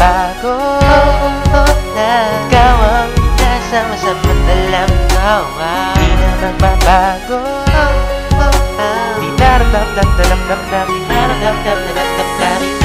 nagbabago na ikaw ang nasama sa madalang tawa. Di na magbabago. Di na ramdam na ramdam na. Di na ramdam na ramdam na.